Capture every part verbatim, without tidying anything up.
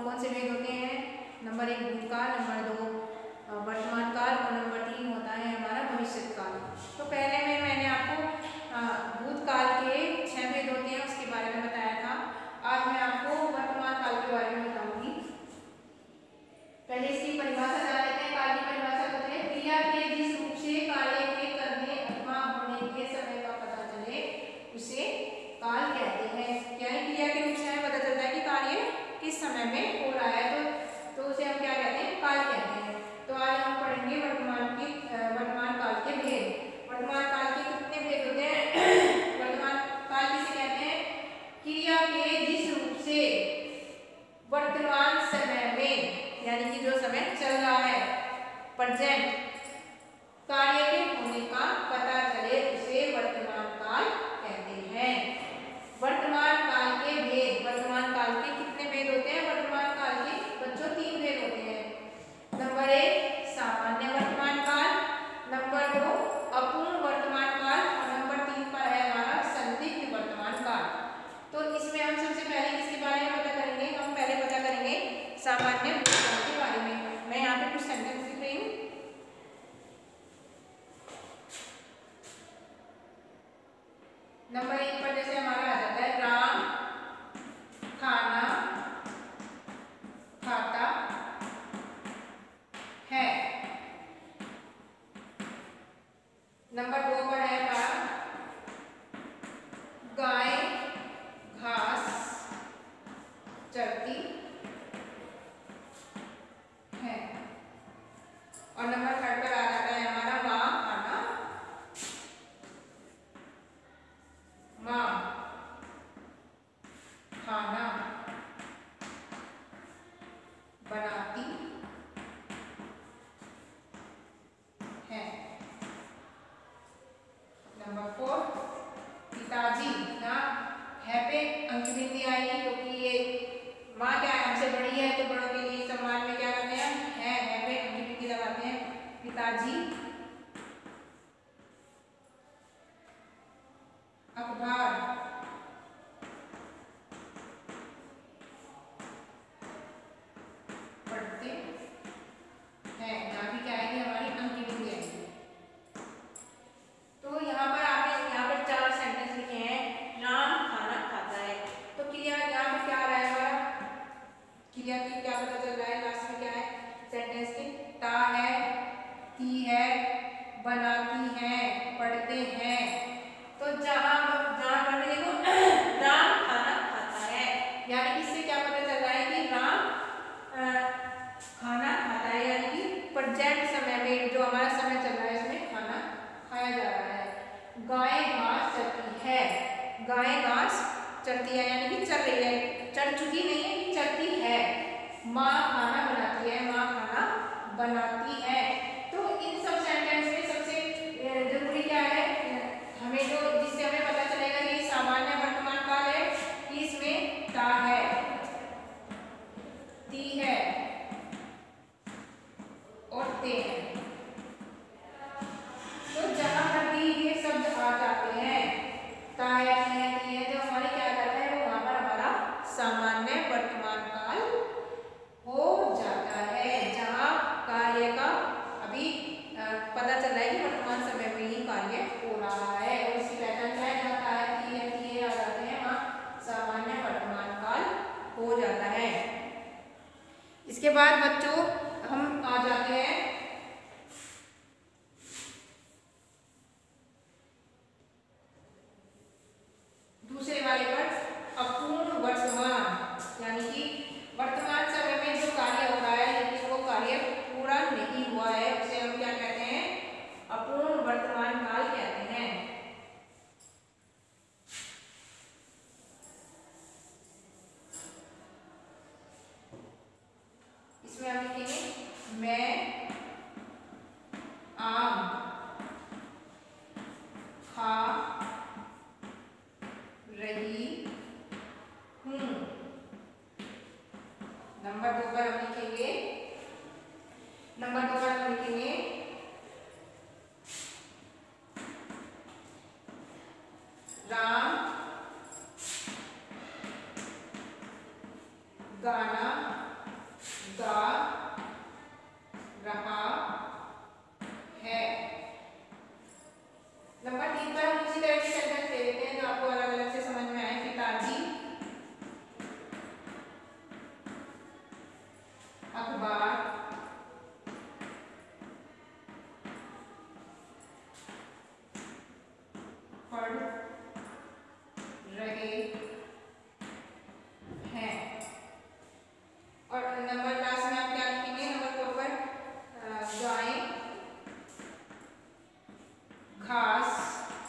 कौन से भेद होते हैं? नंबर एक भूतकाल, नंबर दो वर्तमान काल और नंबर तीन होता है हमारा भविष्य काल। तो पहले में मैंने आपको भूतकाल के छह भेद होते हैं उसके बारे में बताया था। आज मैं आपको वर्तमान काल के बारे में बताऊंगी। पहले इसकी परिभाषा जान लेते हैं। काल की परिभाषा होती है क्रिया के जिस रूप से कार्य के करने अथवा होने के समय का पता चले उसे काल कहते हैं। यानी क्रिया के रूप से हमें पता चलता है कि कार्य किस समय में हो रहा है, तो तो उसे हम क्या कहते हैं? काल कहते हैं। तो आज हम पढ़ेंगे वर्तमान की वर्तमान काल के भेद। वर्तमान काल के कितने भेद होते हैं? वर्तमान काल किसे कहते हैं? क्रिया के जिस रूप से वर्तमान समय में, यानी कि जो समय चल रहा है, प्रेजेंट, कार्य के होने का पता चले उसे वर्तमान काल कहते हैं। वर्तमान काल के भेद। वर्तमान काल के कितने भेद होते हैं? वर्तमान काल के बच्चों तीन भेद होते हैं। नंबर एक सामान्य वर्तमान काल, नंबर दो अपूर्ण वर्तमान काल और नंबर तीन पर है हमारा संदिग्ध वर्तमान काल। तो इसमें हम सबसे पहले किसके बारे में पता करेंगे? हम पहले पता करेंगे सामान्य काल के बारे में। मैं यहाँ पे कुछ सेंटेंस लिख रही हूँ। नंबर एक पर जैसे हमारा आ जाता है राम खाना खाता है। नंबर दो पर है हमारा गाय घास चरती है। और नंबर थर्ड पर आ जाता है हमारा माँ खाना माँ खाना बनाती है। नंबर फोर पिताजी। यहाँ है पे अंक बिंदी आएगी क्योंकि ये माँ क्या है? हमसे बड़ी है, तो बड़ों के लिए सम्मान में क्या करते हैं? है है पे अंक बिंदी लगाते हैं। पिताजी अखबार पढ़ते हैं। यहाँ भी क्या आएगी? हमारी अंक बिंदी आएगी। तो यहाँ पर आपने यहाँ पर चार सेंटेंस लिखे हैं। राम खाना खाता है, तो क्रिया यहाँ पे क्या आ रहा है हमारा? क्रिया की क्या पता चल रहा है? लास्ट में क्या है सेंटेंस के? ता है, ती है, बनाती है, पढ़ते हैं। तो जहाँ जहाँ पर भी देखो राम खाना खाता है, यानी इससे क्या पता चल रहा है कि राम आ, खाना खाता है, यानी कि प्रेजेंट समय में जो हमारा समय चल रहा है इसमें खाना खाया जा रहा है। गाय घास चरती है। गाय घास चरती है यानी कि चल रही है, चढ़ चुकी नहीं है, चलती है। माँ खाना बनाती है, माँ खाना बनाती है। तो इन सब सेंटेंस में सबसे जरूरी क्या है? हमें जो जिससे हमें पता चलेगा कि सामान्य वर्तमान काल है कि इसमें ता है, ती है और ते है। तो जहां पर भी ये शब्द आ जाते हैं, ता है, ती है, ती है, जो हमारे क्या करता है वो वहां पर हमारा सामान्य वर्तमान काल हो जाता है, जहां कार्य का अभी पता चल रहा है कि वर्तमान समय में ही कार्य हो रहा है। और इसकी पहचान क्या है? जाता है, ती है, ती है आ जाते हैं, वहां सामान्य वर्तमान काल हो जाता है। इसके बाद बच्चों हम आ जाते हैं दूसरे वाले पर, अपूर्ण वर्तमान, यानी कि वर्तमान समय में जो कार्य हो रहा है लेकिन वो कार्य पूरा नहीं हुआ है, उसे हम क्या कहते हैं? अपूर्ण वर्तमान काल कहते हैं। इसमें हम लिखेंगे मैं आम खा रही हूँ। नंबर दो पर हम लिखेंगे नंबर दो पर हम लिखेंगे राम गाना गा रहा है। नंबर तीन पर हम उसी तरह के सेंटेंस ले लेते हैं जो आपको अलग अलग से समझ में आए। पिताजी अखबार पढ़ रहे हैं। और नंबर लास्ट में आप क्या लिखेंगे? नंबर फोर पर गाय घास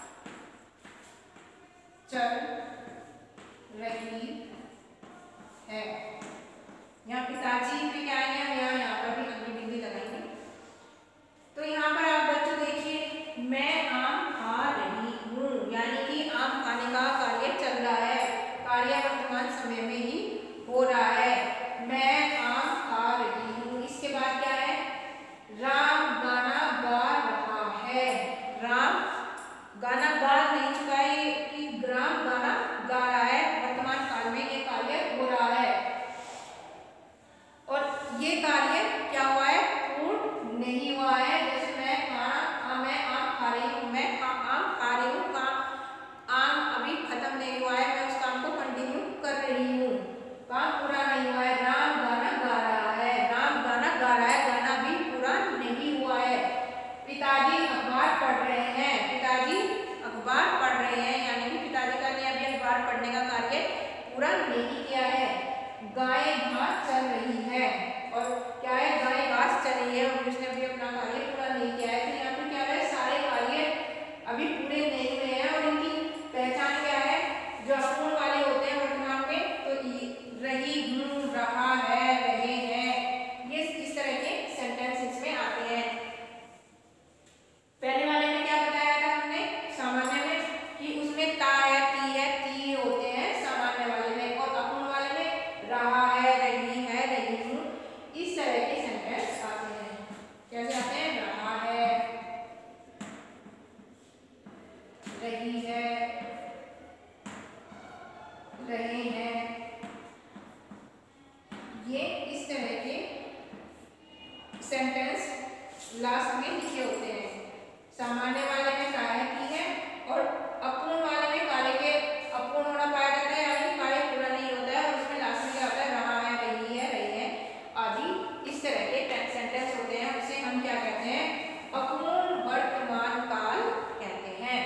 चल रही है। यहाँ पिताजी पे क्या आएंगे? हम यहाँ यहाँ पर भी अगली बिंदी लगाएंगे। तो यहाँ पर आप बच्चों देखिए, मैं आम खा रही हूँ, यानी कि आम खाने का कार्य चल रहा है, कार्य वर्तमान समय में ही हो रहा है। मैं आम खा रही हूँ। इसके बाद क्या है? राम गाना गा रहा है। राम गाना गा नहीं चुका है कि राम गाना गा रहा है, वर्तमान काल में ये कार्य हो रहा है। और ये कार्य क्या हुआ है? पूर्ण नहीं हुआ है। जैसे मैं खाना मैं आम खा रही हूँ, मैं आम खा रही हूँ, काम आम अभी खत्म नहीं हुआ है, मैं उस काम को कंटिन्यू कर रही हूँ, काम पूरा नहीं हुआ है। राम गाना गा रहा है, राम गाना गा रहा है, गाना भी पूरा नहीं हुआ है। पिताजी अखबार पढ़ रहे हैं, पिताजी अखबार पढ़ रहे हैं, यानी कि पिताजी का ने अभी अखबार पढ़ने का कार्य पूरा नहीं किया है। गाय घास चल रही है, और क्या है? गाय घास चल रही है और उसने अभी अपना कार्य पूरा नहीं किया है। तो यहाँ पर क्या है? सारे कार्य अभी पूरे नहीं हुए हैं और इनकी पहचान क्या है? जो अपूर्ण वाले होते हैं वर्तमान में, तो रही हूँ, रहा है, रहे हैं, ये इस तरह के सेंटेंस इसमें आते हैं। पहले वाले में क्या बताया था हमने? सामान्य में कि उसमें ता है, ती है, ती होते हैं सामान्य वाले में, और अपूर्ण वाले में रहा है, रही है, रही हूँ, इस तरह के सेंटेंस आते हैं। कैसे आते हैं? रहा है, रही है, रहे हैं, ये इस तरह के सेंटेंस लास्ट में लिखे होते हैं। सामान्य वाले में कार्य की है और अपूर्ण वाले में कार्य के अपूर्ण होना पाया जाता है, यानी कार्य पूरा नहीं होता है, और उसमें लास्ट में क्या होता है? रहा है, रही है, रही है आदि इस तरह के सेंटेंस होते हैं। उसे हम क्या कहते हैं? अपूर्ण वर्तमान काल कहते हैं।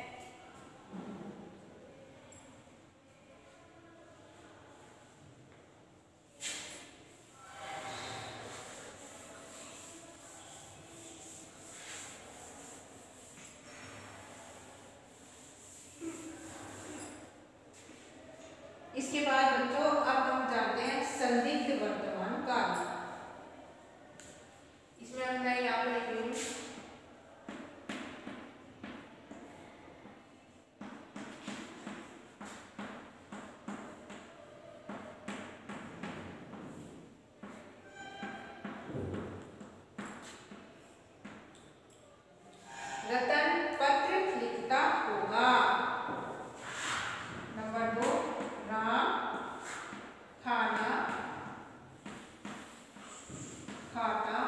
इसके बाद बच्चों अब हम जानते हैं संदिग्ध वर्तमान काल। इसमें हम मैं यहाँ पर लिख लूँ रतन पत्र लिखता होगा। नंबर दो, राम खाना खाता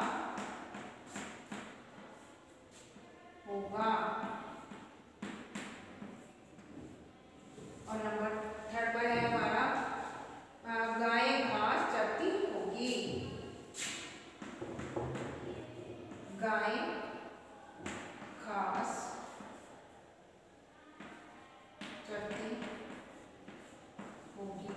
होगा। और नंबर थर्ड पर है हमारा गाय घास चरती होगी। गाय घास चरती होगी।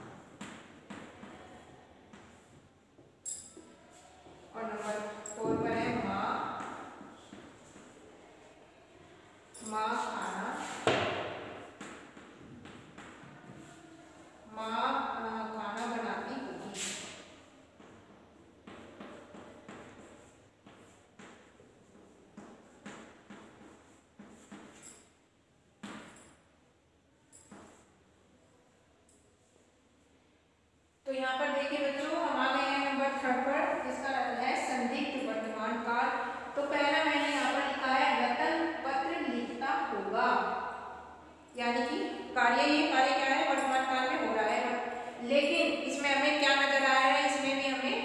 और नंबर फोर पर है माँ माँ खाना माँ खाना बनाती होगी। तो यहाँ पर देखिए बच्चों, हम आ गए हैं नंबर थर्ड पर, जिसका है संदिग्ध वर्तमान काल। तो पहला मैंने यहाँ पर लिखा है रतन पत्र लिखता होगा, यानी कि कार्य ये कार्य क्या है? वर्तमान काल में हो रहा है, लेकिन इसमें हमें क्या नजर आ रहा है? इसमें भी हमें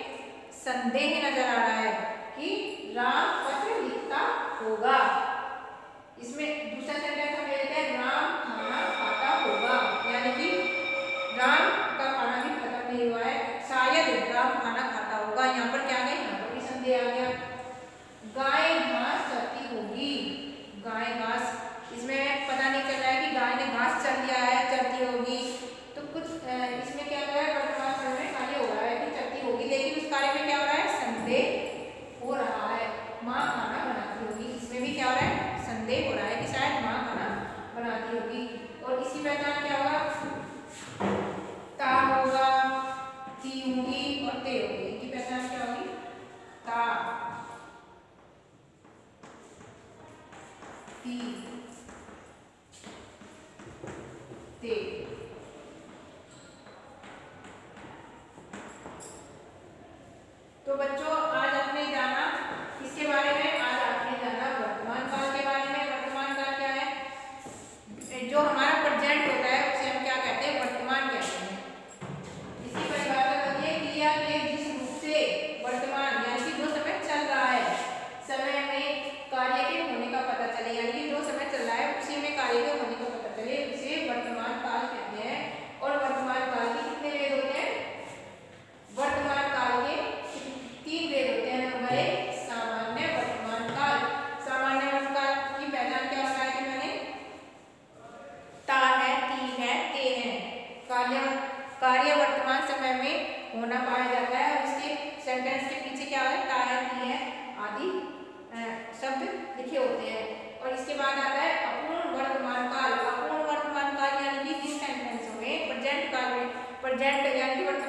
संदेह नजर आ रहा है कि राम पत्र लिखता होगा। इसमें दूसरा सेंटेंस हम ले लेते हैं, राम खाना खाता होगा, यानी कि राम का खाना भी खत्म नहीं हुआ है, शायद राम खाना खाता होगा। यहाँ पर क्या है, यहाँ पर भी संदेह आ गया। गाय घास चरती होगी, गाय घास, इसमें पता नहीं चल रहा है कि गाय ने घास चर लिया है, चरती होगी, तो कुछ इसमें क्या हो रहा है, वर्तमान समय में खाली हो रहा है कि चरती होगी, लेकिन उस कार्य में क्या हो रहा है, संदेह हो रहा है। माँ खाना बनाती होगी, इसमें भी क्या हो रहा है, संदेह हो रहा है कि शायद माँ खाना बनाती होगी। और इसकी पहचान क्या होगा, ता होगा, ती होगी और ते होगी। इनकी पहचान क्या होगी, ता, ती, ते। तो बच्चों आज आपने जाना इसके बारे में, आज आपने जाना वर्तमान काल के बारे में। वर्तमान काल क्या है, जो हमारा प्रेजेंट होता है उसे हम क्या कहते हैं, वर्तमान कहते हैं। इसकी परिभाषा करिए, क्रिया के जिस रूप से वर्तमान यानी कि जो समय चल रहा है, समय में कार्य के होने का पता चले, यानी कि जो समय चल रहा है उसी में कार्य के होने का पता चले, उसे वर्तमान काल कहते हैं। और वर्तमान काल के कितने वेद होते हैं, वर्तमान काल के तीन वेद होते हैं। नंबर एक, सामान्य वर्तमान काल। सामान्य वर्तमान काल की पहचान क्या बताया कि मैंने, ता है, ती है, ते है। कार्य कार्य वर्तमान समय में होना पाया जाता है और इसके सेंटेंस के पीछे क्या है, ता है, ती है आदि शब्द लिखे होते हैं। और इसके बाद आता है अपूर्ण वर्तमान काल। अपूर्ण वर्तमान काल यानी कि जिन सेंटेंसों में प्रेजेंट काल में, प्रेजेंट यानी कि